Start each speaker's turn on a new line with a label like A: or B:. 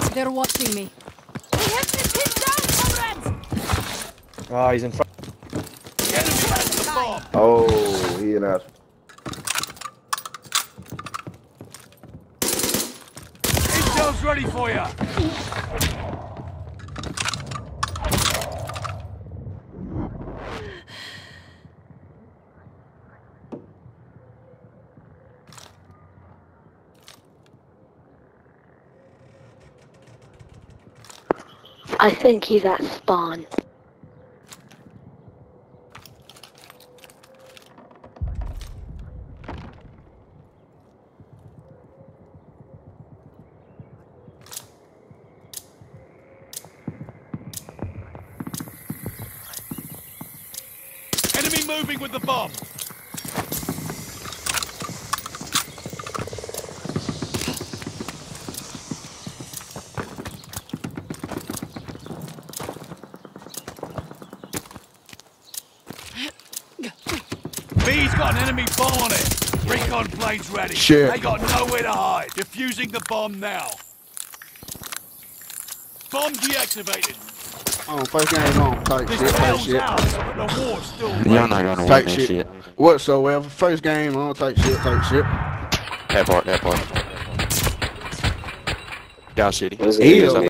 A: They're watching me. We have to pin down, comrades!
B: Ah, he's in front.
C: The enemy has the bomb.
D: Oh, he an ass.
C: Intel's ready for you.
E: I think he's at spawn.
C: Enemy moving with the bomb. B's got an enemy bomb on it. Recon planes ready.
D: Shit.
C: They got nowhere to hide. Defusing the bomb now. Bomb deactivated.
D: Oh, first game on. Type
C: This
D: shit, type
C: tail's
D: shit.
C: out, but the war's still
F: Y'all not gonna win
D: Type
F: that
D: shit.
F: shit.
D: Whatsoever. First game on. Type shit, type shit.
F: That part. Down shitty.
B: What is it?
D: Ew.